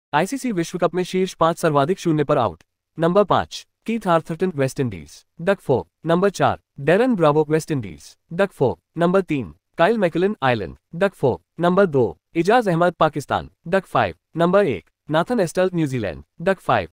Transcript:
ICC विश्व cup में शीर्ष 5 सर्वाधिक शून्य पर out. Number 5 Keith Arthurton West Indies. Duck 4 number 4 Darren Bravo West Indies. Duck 4 number 3 Kyle McCallan Ireland. Duck 4 number 2 Ijaz Ahmed Pakistan. Duck 5 number 1 Nathan Astle New Zealand. Duck 5